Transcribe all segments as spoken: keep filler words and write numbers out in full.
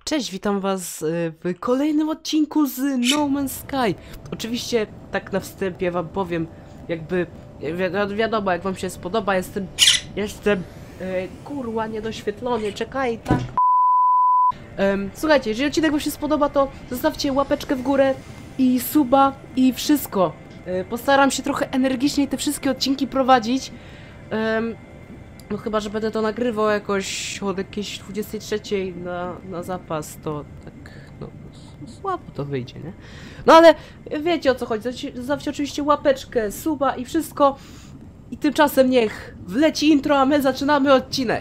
Cześć, witam was w kolejnym odcinku z No Man's Sky. Oczywiście tak na wstępie wam powiem, jakby wi wiadomo, jak wam się spodoba, jestem, jestem, e, kurwa, niedoświetlony, czekaj, tak. Um, słuchajcie, jeżeli odcinek wam się spodoba, to zostawcie łapeczkę w górę i suba i wszystko. E, postaram się trochę energiczniej te wszystkie odcinki prowadzić. Um, No chyba, że będę to nagrywał jakoś od jakiejś dwudziestej trzeciej na, na zapas, to tak, no, słabo to wyjdzie, nie? No ale wiecie, o co chodzi, zostawcie oczywiście łapeczkę, suba i wszystko. I tymczasem niech wleci intro, a my zaczynamy odcinek.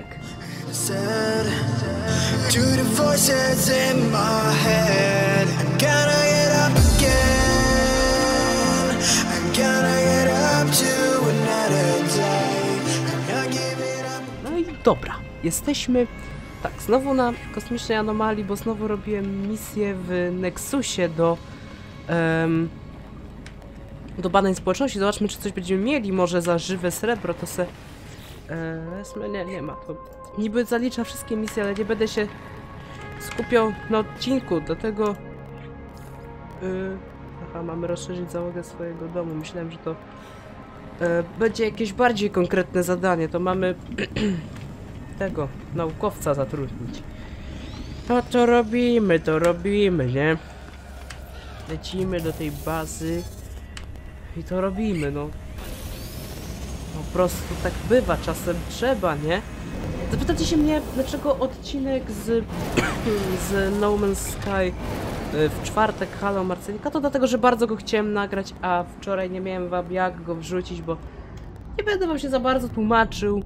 Dobra, jesteśmy tak, znowu na kosmicznej anomalii, bo znowu robiłem misję w Nexusie do um, do badań społeczności. Zobaczmy, czy coś będziemy mieli, może za żywe srebro, to se e, nie, nie ma, to niby zalicza wszystkie misje, ale nie będę się skupiał na odcinku, dlatego yy, aha, mamy rozszerzyć załogę swojego domu. Myślałem, że to e, będzie jakieś bardziej konkretne zadanie, to mamy tego naukowca zatrudnić. No to robimy, to robimy, nie? Lecimy do tej bazy i to robimy, no. Po prostu tak bywa, czasem trzeba, nie? Zapytacie się mnie, dlaczego odcinek z, z No Man's Sky w czwartek Halo Marcelika? To dlatego, że bardzo go chciałem nagrać, a wczoraj nie miałem wam jak go wrzucić, bo nie będę wam się za bardzo tłumaczył.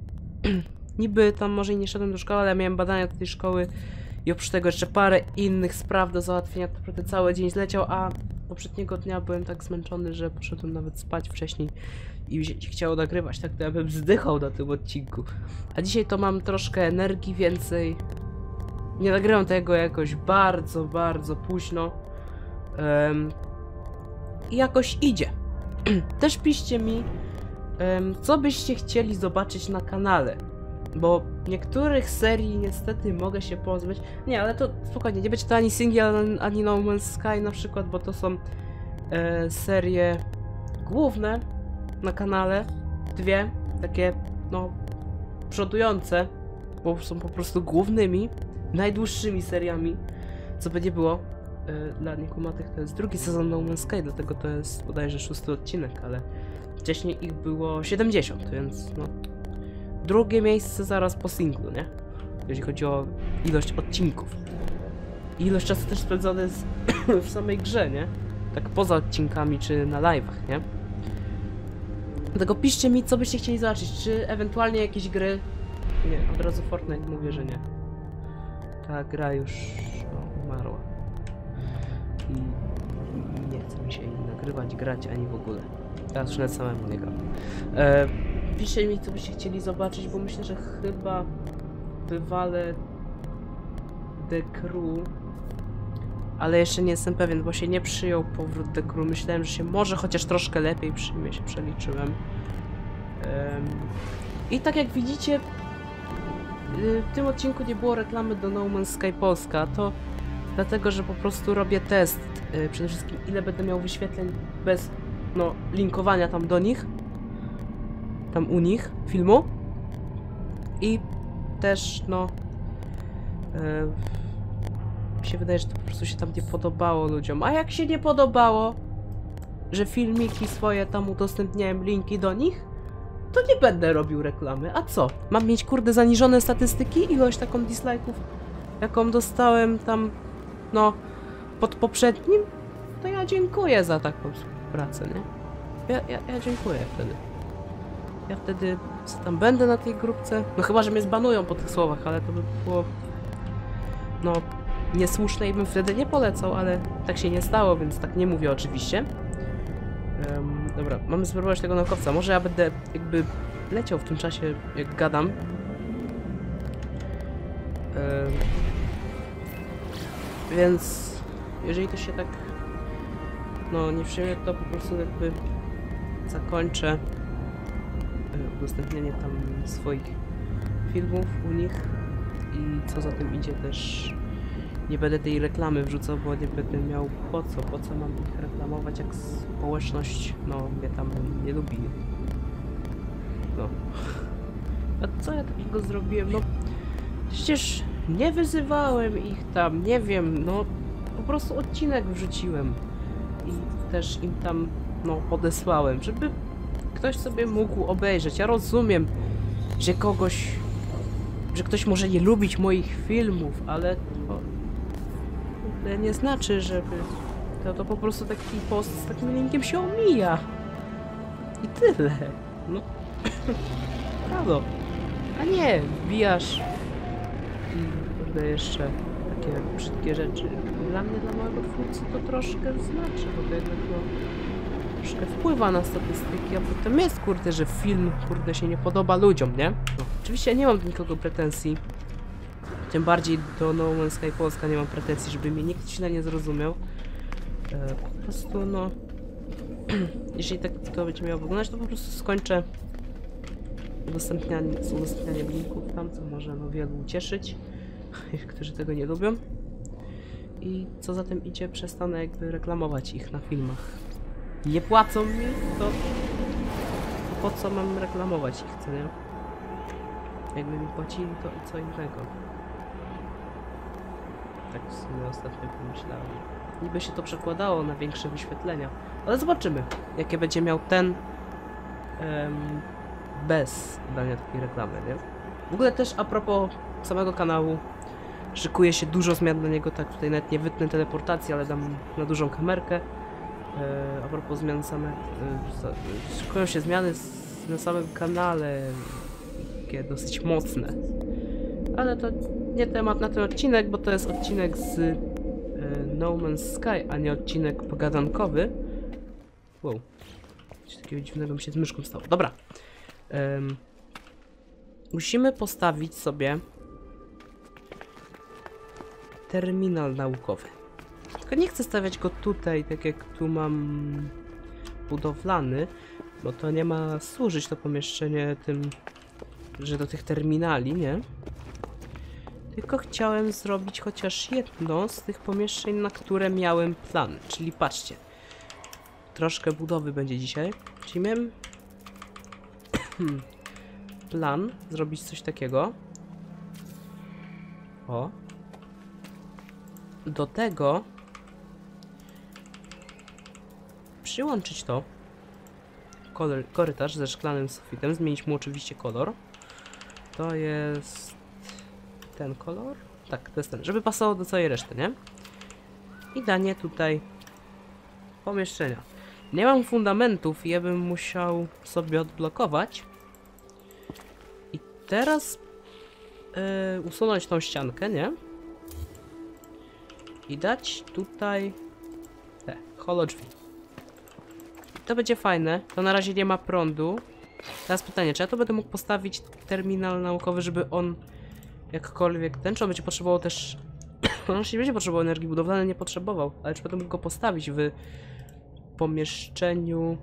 Niby tam może i nie szedłem do szkoły, ale miałem badania do tej szkoły i oprócz tego jeszcze parę innych spraw do załatwienia, to naprawdę cały dzień zleciał, a poprzedniego dnia byłem tak zmęczony, że poszedłem nawet spać wcześniej i mi się chciało nagrywać, tak to ja bym zdychał na tym odcinku. A dzisiaj to mam troszkę energii więcej. Nie nagrywam tego jakoś bardzo, bardzo późno. Um, I jakoś idzie. Też piszcie mi, um, co byście chcieli zobaczyć na kanale. Bo niektórych serii niestety mogę się pozbyć. Nie, ale to spokojnie, nie będzie to ani Single, ani No Man's Sky na przykład, bo to są e, serie główne na kanale. Dwie, takie, no, przodujące, bo są po prostu głównymi, najdłuższymi seriami, co by nie było. E, dla niekumatych to jest drugi sezon No Man's Sky, dlatego to jest bodajże szósty odcinek, ale wcześniej ich było siedemdziesiąt, więc no... Drugie miejsce zaraz po singlu, nie? Jeżeli chodzi o ilość odcinków. I ilość czasu też spędzony z w samej grze, nie? Tak poza odcinkami czy na live'ach, nie? Dlatego piszcie mi, co byście chcieli zobaczyć. Czy ewentualnie jakieś gry... Nie, od razu Fortnite mówię, że nie. Ta gra już no, umarła. I, I nie chce mi się jej nagrywać, grać, ani w ogóle. Teraz już nawet samemu nie gram. E, Piszcie mi, co byście chcieli zobaczyć, bo myślę, że chyba wywalę The Crew, ale jeszcze nie jestem pewien, bo się nie przyjął powrót The Crew. Myślałem, że się może chociaż troszkę lepiej przyjmie, się przeliczyłem. Um, I tak jak widzicie, w tym odcinku nie było reklamy do No Man's Sky Polska, to dlatego, że po prostu robię test. Przede wszystkim, ile będę miał wyświetleń bez, no, linkowania tam do nich. Tam u nich, filmu. I też, no... Yy, mi się wydaje, że to po prostu się tam nie podobało ludziom. A jak się nie podobało, że filmiki swoje tam udostępniałem, linki do nich, to nie będę robił reklamy. A co? Mam mieć, kurde, zaniżone statystyki? Ilość taką dislike'ów, jaką dostałem tam, no, pod poprzednim? To ja dziękuję za taką współpracę, nie? Ja, ja, ja dziękuję wtedy. Ja wtedy tam będę na tej grupce. No chyba, że mnie zbanują po tych słowach, ale to by było... No, niesłuszne i bym wtedy nie polecał, ale tak się nie stało, więc tak nie mówię oczywiście. Um, dobra, mamy spróbować tego naukowca. Może ja będę jakby leciał w tym czasie, jak gadam. Um, więc jeżeli to się tak... No, nie przyjmie, to po prostu jakby zakończę udostępnianie tam swoich filmów u nich i co za tym idzie też nie będę tej reklamy wrzucał, bo nie będę miał po co, po co mam ich reklamować, jak społeczność, no, mnie tam nie lubi. No. A co ja takiego zrobiłem? No, przecież nie wyzywałem ich tam, nie wiem, no, po prostu odcinek wrzuciłem i też im tam, no, podesłałem, żeby ktoś sobie mógł obejrzeć. Ja rozumiem, że kogoś, że ktoś może nie lubić moich filmów, ale to, to nie znaczy, żeby to, to po prostu taki post z takim linkiem się omija. I tyle. No. Prawo. A nie, wbijasz i kurde jeszcze takie brzydkie rzeczy. Dla mnie, dla małego twórcy to troszkę znaczy, bo to jednak no, troszkę wpływa na statystyki, a potem jest kurde, że film kurde się nie podoba ludziom, nie? No, oczywiście nie mam do nikogo pretensji. Tym bardziej do No Man's Sky Polska nie mam pretensji, żeby mnie nikt źle nie zrozumiał. E, po prostu no... Jeśli tak to będzie miało wyglądać, to po prostu skończę udostępnianie, z udostępnianiem linków tam, co może no wielu ucieszyć, którzy tego nie lubią. I co za tym idzie, przestanę jakby reklamować ich na filmach. Nie płacą mi, to po co mam reklamować ich, co nie? Jakby mi płacili, to co innego. Tak w sumie ostatnio pomyślałem. Niby się to przekładało na większe wyświetlenia. Ale zobaczymy, jakie będzie miał ten um, bez dania takiej reklamy, nie? W ogóle też a propos samego kanału, szykuje się dużo zmian na niego, tak tutaj nawet nie wytnę teleportacji, ale dam na dużą kamerkę. E, a propos zmian same, e, szykują się zmiany z, na samym kanale, takie dosyć mocne. Ale to nie temat na ten odcinek, bo to jest odcinek z e, No Man's Sky, a nie odcinek pogadankowy. Wow. Coś takiego dziwnego mi się z myszką stało. Dobra. Um, musimy postawić sobie terminal naukowy. Tylko nie chcę stawiać go tutaj, tak jak tu mam budowlany, bo to nie ma służyć to pomieszczenie tym, że do tych terminali, nie? Tylko chciałem zrobić chociaż jedno z tych pomieszczeń, na które miałem plan. Czyli patrzcie, troszkę budowy będzie dzisiaj. Czyli miałem plan zrobić coś takiego. O. Do tego przyłączyć to kolor, korytarz ze szklanym sufitem, zmienić mu oczywiście kolor. To jest ten kolor? Tak, to jest ten, żeby pasował do całej reszty, nie? I danie tutaj pomieszczenia. Nie mam fundamentów i ja bym musiał sobie odblokować. I teraz yy, usunąć tą ściankę, nie? I dać tutaj te holo drzwi. To będzie fajne. To na razie nie ma prądu. Teraz pytanie, czy ja to będę mógł postawić terminal naukowy, żeby on jakkolwiek ten, czy on będzie potrzebował też... on już nie będzie potrzebował energii budowlanej, nie potrzebował, ale czy będę mógł go postawić w pomieszczeniu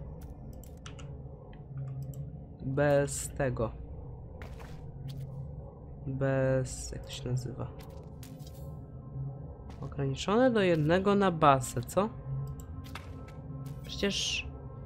bez tego. Bez... jak to się nazywa? Ograniczone do jednego na bazę, co? Przecież...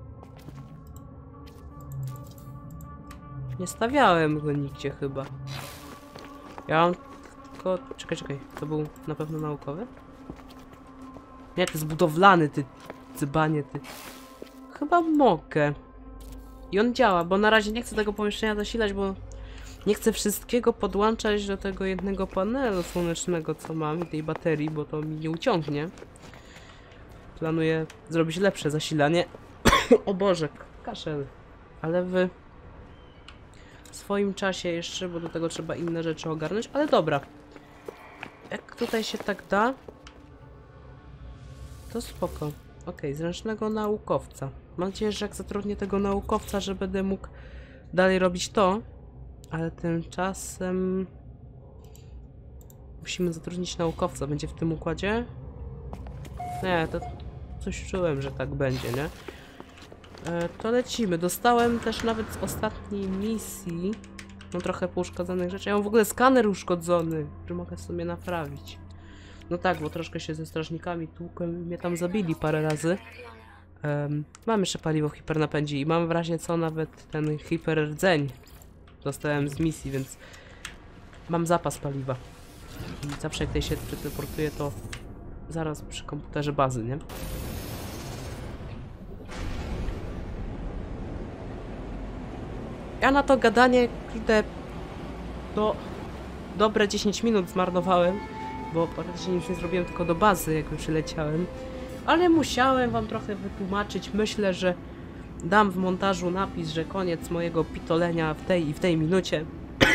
nie stawiałem go nigdzie chyba. Ja mam tylko... czekaj, czekaj. To był na pewno naukowy? Nie, to jest budowlany, ty dzbanie, ty. Chyba mogę. I on działa, bo na razie nie chcę tego pomieszczenia zasilać, bo nie chcę wszystkiego podłączać do tego jednego panelu słonecznego, co mam, i tej baterii, bo to mi nie uciągnie. Planuję zrobić lepsze zasilanie. O Boże, kaszel. Ale w swoim czasie jeszcze, bo do tego trzeba inne rzeczy ogarnąć, ale dobra. Jak tutaj się tak da, to spoko. Ok, zręcznego naukowca. Mam nadzieję, że jak zatrudnię tego naukowca, że będę mógł dalej robić to, ale tymczasem musimy zatrudnić naukowca. Będzie w tym układzie? Nie, to coś czułem, że tak będzie, nie? E, to lecimy. Dostałem też nawet z ostatniej misji no trochę pouszkodzonych rzeczy. Ja mam w ogóle skaner uszkodzony, że mogę sobie naprawić. No tak, bo troszkę się ze strażnikami tłukłem i mnie tam zabili parę razy. Um, mam jeszcze paliwo w hipernapędzie i mam w razie co nawet ten hiperrdzeń dostałem z misji, więc mam zapas paliwa. I zawsze jak tutaj się przeteleportuję, to zaraz przy komputerze bazy, nie? Ja na to gadanie, kurde, do dobre dziesięć minut zmarnowałem, bo praktycznie nic nie zrobiłem, tylko do bazy, jakby przyleciałem. Ale musiałem wam trochę wytłumaczyć. Myślę, że dam w montażu napis, że koniec mojego pitolenia w tej i w tej minucie.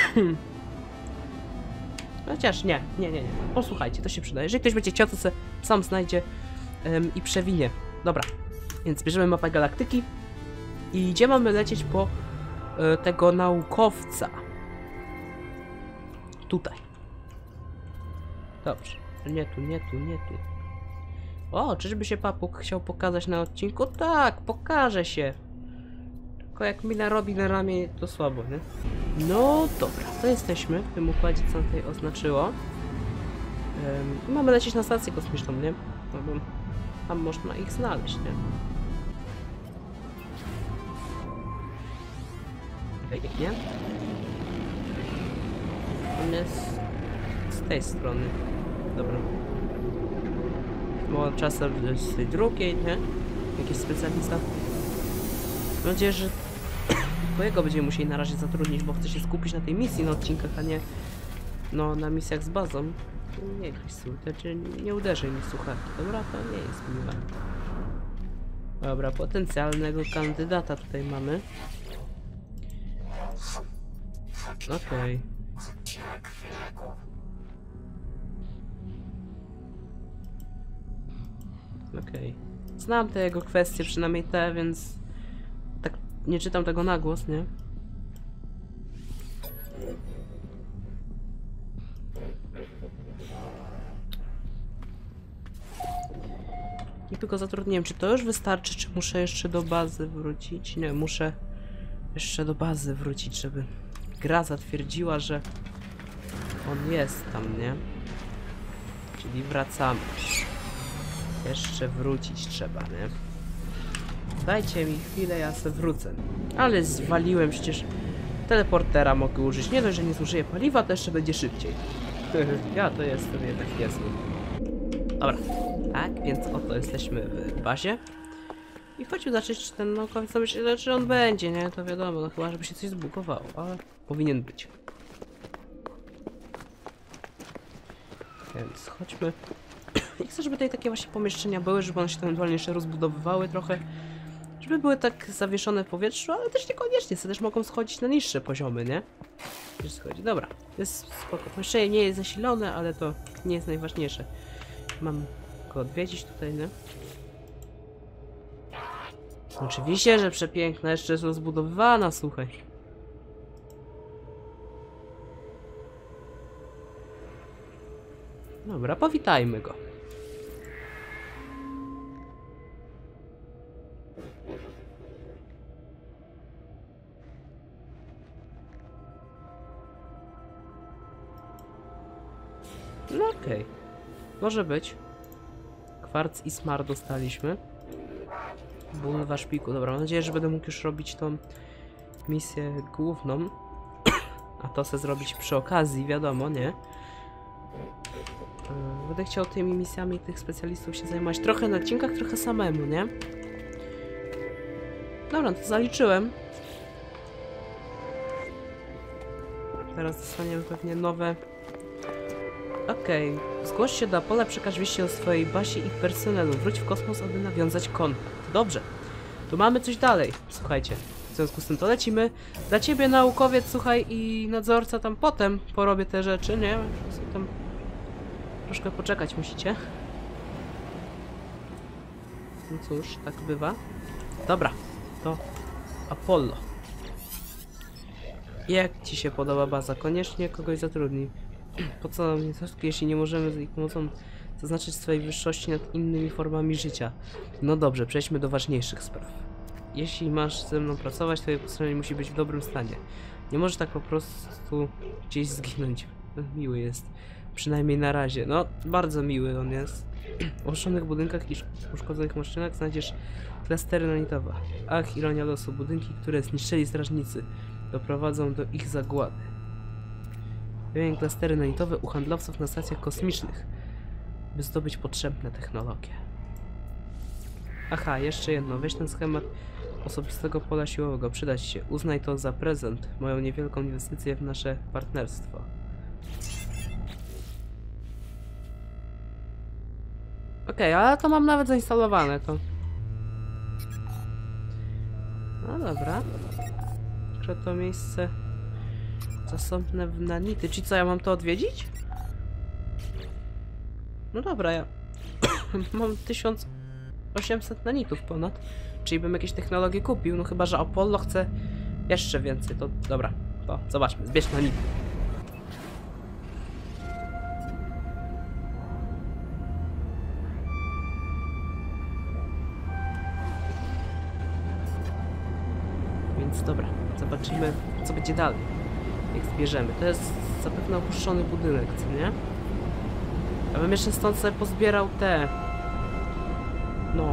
Chociaż nie, nie, nie, nie. Posłuchajcie, to się przyda. Jeżeli ktoś będzie chciał, to se sam znajdzie um, i przewinie. Dobra, więc bierzemy mapę galaktyki i gdzie mamy lecieć po y, tego naukowca? Tutaj. Dobrze. Nie tu, nie tu, nie tu. O, czyżby się Papuk chciał pokazać na odcinku? Tak, pokaże się. Tylko jak mina robi na ramię, to słabo, nie? No dobra, to jesteśmy w tym układzie, co tutaj oznaczyło. Um, mamy lecieć na stację kosmiczną, nie? No bo tam można ich znaleźć, nie? Pięknie. On jest z tej strony. Dobra. Bo czasem z tej drugiej, nie? Jakiś specjalista. Mam nadzieję, że twojego będziemy musieli na razie zatrudnić, bo chcę się skupić na tej misji na odcinkach, a nie no na misjach z bazą. Nie Kristu, znaczy nie uderzaj mi słuchawki, dobra? To nie jest miłe. Dobra, potencjalnego kandydata tutaj mamy. Okej. Okay. Okej. Okay. Znam te jego kwestie, przynajmniej te, więc tak nie czytam tego na głos, nie? I tylko zatrudniłem. Czy to już wystarczy, czy muszę jeszcze do bazy wrócić? Nie, muszę jeszcze do bazy wrócić, żeby gra zatwierdziła, że on jest tam, nie? Czyli wracamy. Jeszcze wrócić trzeba, nie? Dajcie mi chwilę, ja se wrócę. Ale zwaliłem, przecież teleportera mogę użyć. Nie dość, że nie zużyję paliwa, to jeszcze będzie szybciej. Ja to jestem jednak niezły. Dobra. Tak, więc oto jesteśmy w bazie. I chodźmy zobaczyć, czy ten naukowiec sobie się, czy on będzie, nie? To wiadomo, no chyba, żeby się coś zbugowało, ale powinien być. Więc chodźmy. I chcę, żeby tutaj takie właśnie pomieszczenia były, żeby one się ewentualnie jeszcze rozbudowywały trochę. Żeby były tak zawieszone w powietrzu, ale też niekoniecznie, co też mogą schodzić na niższe poziomy, nie? Też schodzi. Dobra, jest spoko. Pomieszczenie nie jest zasilone, ale to nie jest najważniejsze. Mam go odwiedzić tutaj, nie? Oczywiście, że przepiękna, jeszcze jest rozbudowywana, słuchaj. Dobra, powitajmy go. No okej. Okay. Może być. Kwarc i smar dostaliśmy. Bulwa szpiku. Dobra, mam nadzieję, że będę mógł już robić tą misję główną. A to chcę zrobić przy okazji, wiadomo, nie? Będę chciał tymi misjami tych specjalistów się zajmować trochę na odcinkach, trochę samemu, nie? Dobra, to zaliczyłem. Teraz dostaniemy pewnie nowe... Okej. Okay. Zgłoś się do Apolla, przekaż wieści o swojej bazie i personelu. Wróć w kosmos, aby nawiązać kontakt. Dobrze. Tu mamy coś dalej. Słuchajcie. W związku z tym to lecimy. Dla ciebie naukowiec, słuchaj, i nadzorca tam potem porobię te rzeczy, nie? Tam troszkę poczekać musicie. No cóż, tak bywa. Dobra. To Apollo. Jak ci się podoba baza? Koniecznie kogoś zatrudnij. Po co nam nie coś, jeśli nie możemy z ich pomocą zaznaczyć swojej wyższości nad innymi formami życia? No dobrze, przejdźmy do ważniejszych spraw. Jeśli masz ze mną pracować, twoje posłanie musi być w dobrym stanie. Nie możesz tak po prostu gdzieś zginąć. Miły jest. Przynajmniej na razie. No, bardzo miły on jest. W opuszczonych budynkach i uszkodzonych maszynach znajdziesz klastery nanitowe. Ach, ironia losu. Budynki, które zniszczyli strażnicy, doprowadzą do ich zagłady. Wymień klastery nanitowe u handlowców na stacjach kosmicznych, by zdobyć potrzebne technologie. Aha, jeszcze jedno. Weź ten schemat osobistego pola siłowego. Przydać się. Uznaj to za prezent. Moją niewielką inwestycję w nasze partnerstwo. Okej, okay, ale to mam nawet zainstalowane to. No dobra. Że to miejsce zasądne w nanity. Czyli co, ja mam to odwiedzić? No dobra, ja mam tysiąc osiemset nanitów ponad. Czyli bym jakieś technologie kupił, no chyba że Apollo chce jeszcze więcej. To dobra, to zobaczmy, zbierz nanity. Więc dobra, zobaczymy co będzie dalej, jak zbierzemy. To jest zapewne opuszczony budynek, co nie? Ja bym jeszcze stąd sobie pozbierał te... No...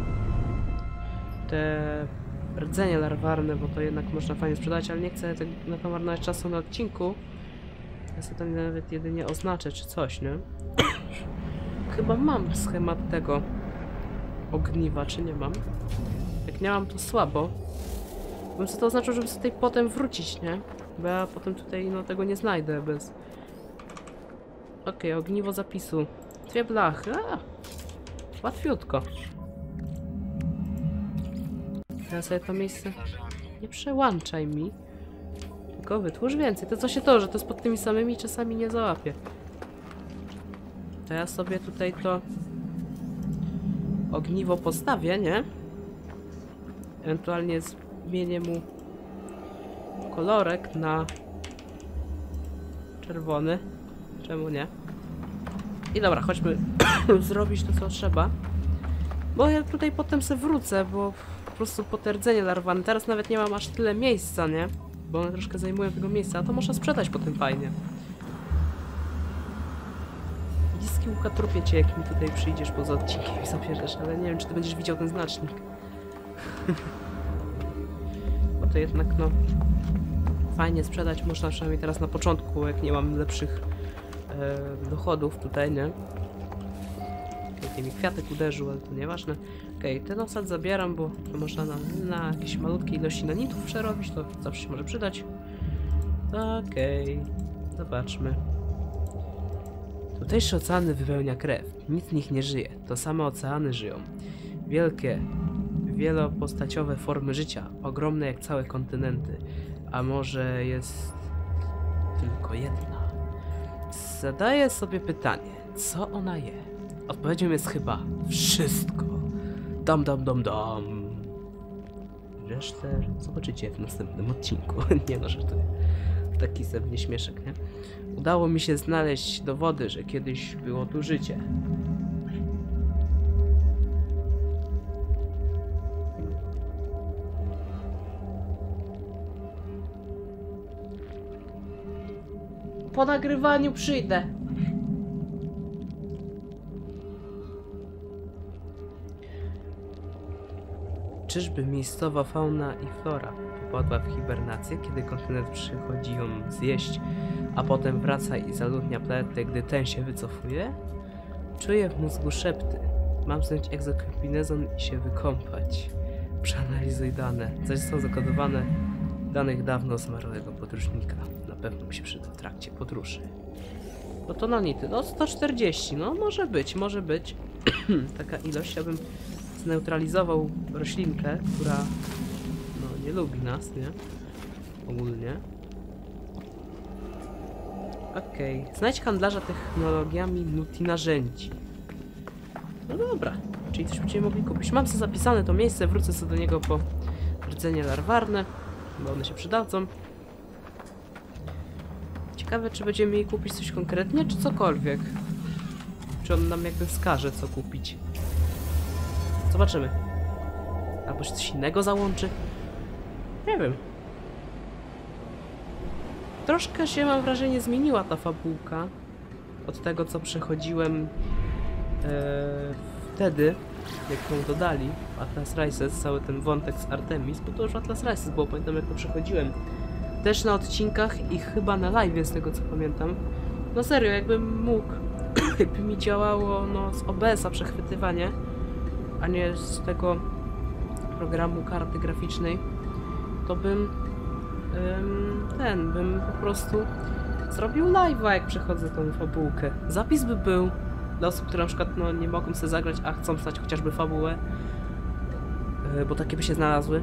Te... rdzenie larwarne, bo to jednak można fajnie sprzedać, ale nie chcę tak na to marnować czasu na odcinku. Ja sobie to nawet jedynie oznaczę, czy coś, nie? Chyba mam schemat tego ogniwa, czy nie mam? Jak nie mam, to słabo. Bym sobie to oznaczył, żeby sobie tutaj potem wrócić, nie? Bo ja potem tutaj, no, tego nie znajdę bez... Okej, okay, ogniwo zapisu. Dwie blachy. A, łatwiutko. Teraz sobie to miejsce... Nie przełączaj mi. Tylko wytwórz więcej. To co się to, że to jest pod tymi samymi, czasami nie załapię. To ja sobie tutaj to... ogniwo postawię, nie? Ewentualnie zmienię mu kolorek na czerwony. Czemu nie? I dobra, chodźmy zrobić to, co trzeba. Bo ja tutaj potem se wrócę, bo po prostu potwierdzenie larwane. Teraz nawet nie mam aż tyle miejsca, nie? Bo one troszkę zajmują tego miejsca, a to można sprzedać potem fajnie. Bliski łuka trupie cię, jak mi tutaj przyjdziesz poza odcinkiem i zabierzesz, ale nie wiem, czy ty będziesz widział ten znacznik. Bo to jednak, no... Fajnie sprzedać można przynajmniej teraz na początku, jak nie mam lepszych e, dochodów tutaj, nie? Tutaj mi kwiatek uderzył, ale to nieważne. Okej, okay, ten osad zabieram, bo to można na, na jakieś malutkie ilości nanitów przerobić, to zawsze się może przydać. Okej, okay, zobaczmy. Tutejsze oceany wypełnia krew. Nic z nich nie żyje. To same oceany żyją. Wielkie, wielopostaciowe formy życia. Ogromne jak całe kontynenty. A może jest tylko jedna? Zadaję sobie pytanie, co ona je? Odpowiedzią jest chyba wszystko. Dom, dom, dom, dom. Resztę zobaczycie w następnym odcinku. Nie no, że to taki sobie śmieszek, nie? Udało mi się znaleźć dowody, że kiedyś było tu życie. Po nagrywaniu przyjdę. Czyżby miejscowa fauna i flora popadła w hibernację, kiedy kontynent przychodzi ją zjeść, a potem wraca i zaludnia planetę, gdy ten się wycofuje? Czuję w mózgu szepty. Mam zdjąć egzokombinezon i się wykąpać. Przeanalizuj dane. Coś są zakodowane danych dawno zmarłego podróżnika. Na pewno mi się przyda w trakcie podróży. No to nanity. No sto czterdzieści. No może być, może być. Taka ilość. Ja bym zneutralizował roślinkę, która no nie lubi nas, nie? Ogólnie. Okej. Okay. Znajdź handlarza technologiami nut i narzędzi. No dobra. Czyli coś będziemy mogli kupić. Mam sobie zapisane to miejsce, wrócę sobie do niego po rdzenie larwarne, bo one się przydadzą. Ciekawe, czy będziemy mieli kupić coś konkretnie, czy cokolwiek. Czy on nam jakby wskaże, co kupić. Zobaczymy. Albo się coś innego załączy. Nie wiem. Troszkę się, mam wrażenie, zmieniła ta fabułka. od tego, co przechodziłem e, wtedy, jak ją dodali w Atlas Rises, cały ten wątek z Artemis, bo to już Atlas Rises było, pamiętam jak to przechodziłem. Też na odcinkach i chyba na live, z tego co pamiętam. No serio, jakbym mógł, jakby mi działało no, z O B S-a przechwytywanie, a nie z tego programu karty graficznej, to bym ym, ten, bym po prostu zrobił live'a, jak przechodzę tą fabułkę. Zapis by był dla osób, które na przykład no, nie mogą sobie zagrać, a chcą stać chociażby fabułę, yy, bo takie by się znalazły.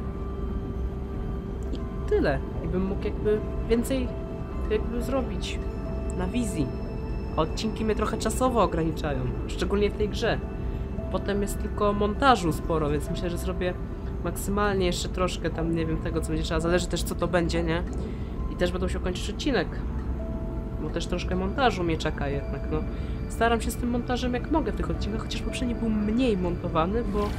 I tyle. I bym mógł jakby więcej jakby zrobić na wizji. A odcinki mnie trochę czasowo ograniczają, szczególnie w tej grze. Potem jest tylko montażu sporo, więc myślę, że zrobię maksymalnie jeszcze troszkę tam, nie wiem, tego co będzie trzeba. Zależy też co to będzie, nie? I też będą się kończyć odcinek. Bo też troszkę montażu mnie czeka jednak, no. Staram się z tym montażem jak mogę w tych odcinkach, chociaż poprzedni był mniej montowany, bo yy,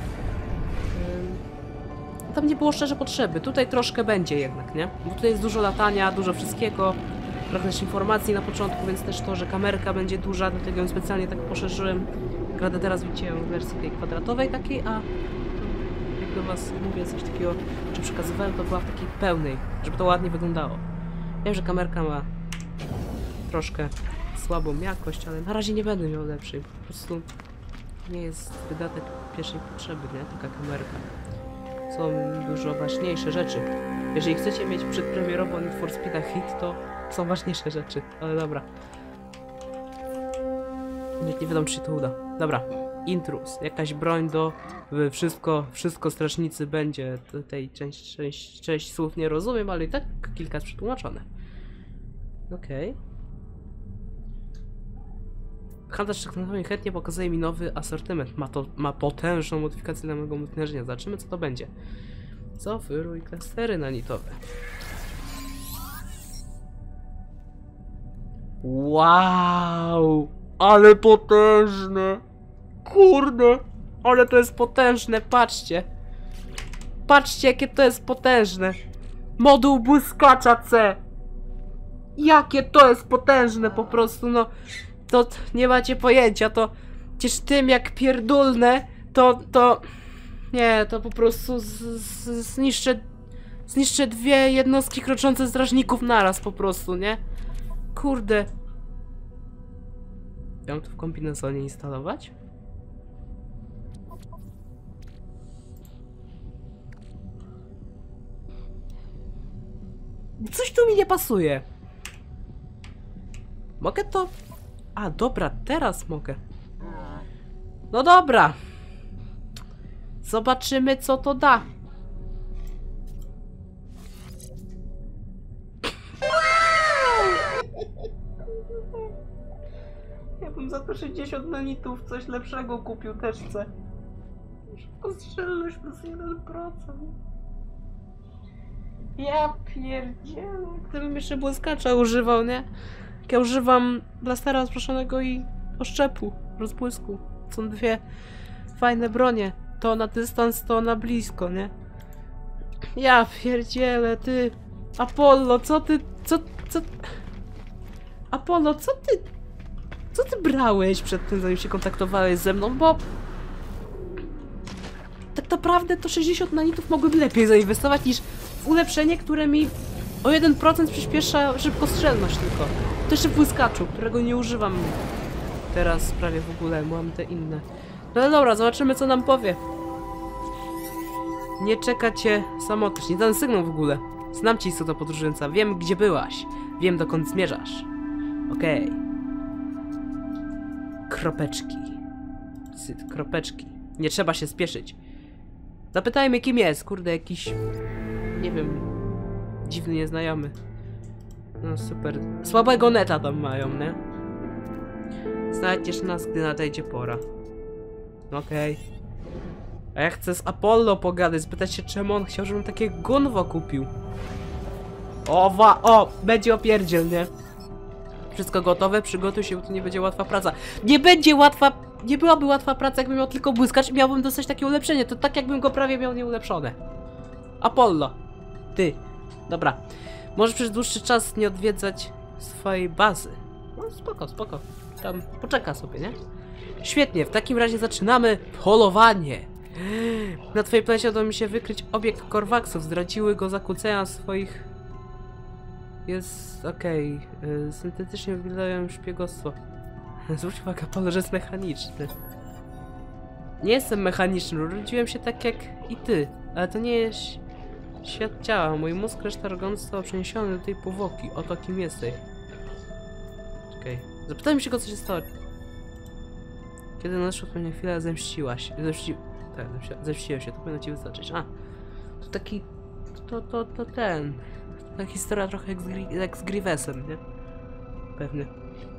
tam nie było szczerze potrzeby. Tutaj troszkę będzie jednak, nie? Bo tutaj jest dużo latania, dużo wszystkiego, trochę też informacji na początku, więc też to, że kamerka będzie duża, dlatego ją specjalnie tak poszerzyłem. Radę teraz widzicie ją w wersji tej kwadratowej takiej, a jak do was mówię coś takiego, czy przekazywałem, to była w takiej pełnej, żeby to ładnie wyglądało. Wiem, że kamerka ma troszkę słabą jakość, ale na razie nie będę miał lepszej. Po prostu nie jest wydatek pierwszej potrzeby, nie? Taka kamerka. Są dużo ważniejsze rzeczy. Jeżeli chcecie mieć przedpremierowo Need for Speed'a hit, to są ważniejsze rzeczy, ale dobra. Nie, nie wiadomo, czy się to uda. Dobra, intrus. Jakaś broń do... Wszystko, wszystko strażnicy będzie. Tej część, część, część słów nie rozumiem, ale i tak kilka jest przetłumaczone. Okej. Okay. Handlarz technologią chętnie pokazuje mi nowy asortyment. Ma to ma potężną modyfikację dla mojego multinarzenia. Zobaczymy, co to będzie. Zaoferuj klastery nanitowe. Wow! Ale potężne! Kurde! Ale to jest potężne, patrzcie! Patrzcie, jakie to jest potężne! Moduł błyskacza C! Jakie to jest potężne po prostu, no! To nie macie pojęcia, to... Przecież tym jak pierdolne, to... to... Nie, to po prostu z, z, zniszczę... Zniszczę dwie jednostki kroczące strażników naraz po prostu, nie? Kurde. Ja mam to w kombinezonie instalować? Coś tu mi nie pasuje. Mogę to... A, dobra, teraz mogę. No dobra. Zobaczymy, co to da. Ja bym za to sześćdziesiąt nanitów coś lepszego kupił, też chcę. Szybkostrzelność plus jeden procent. Ja pierdzielę. Gdybym jeszcze błyskacza używał, nie? Jak ja używam blastera rozproszonego i oszczepu, rozbłysku. Są dwie fajne bronie. To na dystans, to na blisko, nie? Ja pierdzielę, ty... Apollo, co ty... Co... co... Apollo, co ty... Co ty brałeś przed tym, zanim się kontaktowałeś ze mną, bo... Tak naprawdę to sześćdziesiąt nanitów mogłyby lepiej zainwestować niż w ulepszenie, które mi o jeden procent przyspiesza szybkostrzelność tylko. To jeszcze w błyskaczu, którego nie używam teraz prawie w ogóle, mam te inne. No ale dobra, zobaczymy co nam powie. Nie czeka cię samotność, nie dany sygnał w ogóle. Znam cię, istota podróżująca, wiem gdzie byłaś, wiem dokąd zmierzasz. Okej. Okay. Kropeczki. Syt, kropeczki. Nie trzeba się spieszyć. Zapytajmy kim jest, kurde, jakiś... Nie wiem... Dziwny nieznajomy. No super. Słabego neta tam mają, nie? Znajdziesz nas, gdy nadejdzie pora. Okej. Okay. A ja chcę z Apollo pogadać, spytać się czemu on chciał, żebym takie gunwo kupił. O, wa o, będzie opierdziel, nie? Wszystko gotowe, przygotuj się, bo to nie będzie łatwa praca. Nie będzie łatwa, nie byłaby łatwa praca, jakbym miał tylko błyskacz i miałbym dostać takie ulepszenie. To tak jakbym go prawie miał nieulepszone. Apollo. Ty. Dobra. Możesz przez dłuższy czas nie odwiedzać swojej bazy. No spoko, spoko. tam poczeka sobie, nie? Świetnie, w takim razie zaczynamy polowanie. Na twojej planecie udało mi się wykryć obiekt Korwaksów. Zdradziły go zakłócenia swoich... Jest... okej. Okay. Syntetycznie wyglądają szpiegostwo. Zwróć uwagę, Apollo, że jest mechaniczny. Nie jestem mechaniczny, urodziłem się tak jak i ty. Ale to nie jest świat ciała. Mój mózg, reszta organów została przeniesiony do tej powłoki. Oto kim jesteś. Czekaj. Zapytajmy się go, co się stało. Kiedy nadeszła pewnie chwila, zemściłaś. Zemści... Tak, zemści... zemściłem się, to powinno ci wystarczyć. A, to taki... To, to, to ten... Ta historia trochę jak z, Gri... jak z Grievesem, nie? Pewnie.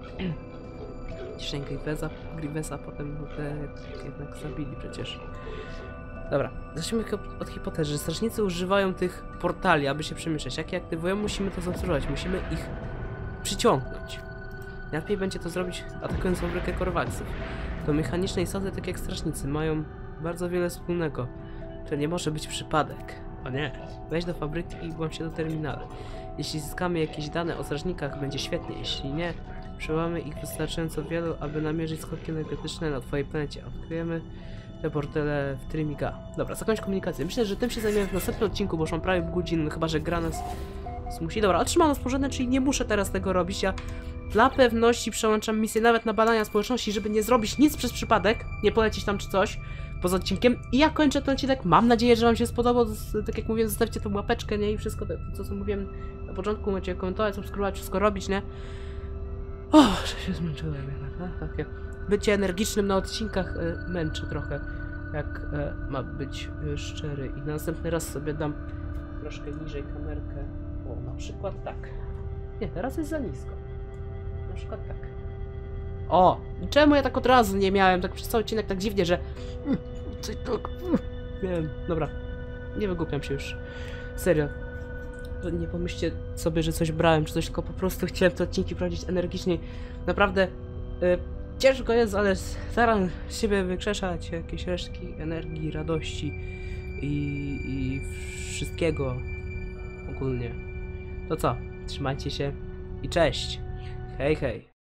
Ciszeń Grievesa, Grievesa potem no te jednak zabili przecież. Dobra, zacznijmy od hipotezy, że strażnicy używają tych portali, aby się przemieszczać. Jak je aktywują, musimy to zaobserwować, musimy ich przyciągnąć. Najlepiej będzie to zrobić atakując fabrykę Korwaksów. To mechaniczne istoty, tak jak strażnicy, mają bardzo wiele wspólnego. To nie może być przypadek. O nie. Wejdź do fabryki i włącz się do terminala. Jeśli zyskamy jakieś dane o strażnikach, będzie świetnie. Jeśli nie, przełamy ich wystarczająco wielu, aby namierzyć skoki energetyczne na twojej planecie. Odkryjemy te portale w Trymiga. Dobra, zakończ komunikację. Myślę, że tym się zajmiemy w następnym odcinku, bo już mam prawie godzin, no chyba że gra nas zmusi. Dobra, otrzymano sporządzenie, czyli nie muszę teraz tego robić. Ja dla pewności przełączam misję nawet na badania społeczności, żeby nie zrobić nic przez przypadek, nie polecić tam czy coś poza odcinkiem. I ja kończę ten odcinek. Mam nadzieję, że wam się spodobał. Tak jak mówiłem, zostawcie tą łapeczkę, nie? I wszystko to, co, co mówiłem na początku. Macie komentować, subskrybować, wszystko robić, nie? O, że się zmęczyłem jednak, no? Takie bycie energicznym na odcinkach y, męczy trochę, jak y, ma być y, szczery. I na następny raz sobie dam troszkę niżej kamerkę. O, na przykład tak. Nie, teraz jest za nisko. Na przykład tak. O! Czemu ja tak od razu nie miałem? Tak przez cały odcinek tak dziwnie, że... Coś tak... Wiem, dobra. Nie wygłupiam się już. Serio. Nie pomyślcie sobie, że coś brałem, czy coś, tylko po prostu chciałem te odcinki prowadzić energiczniej. Naprawdę y, ciężko jest, ale staram siebie wykrzeszać jakieś resztki energii, radości i, i wszystkiego ogólnie. To co? Trzymajcie się i cześć! Hej, hej!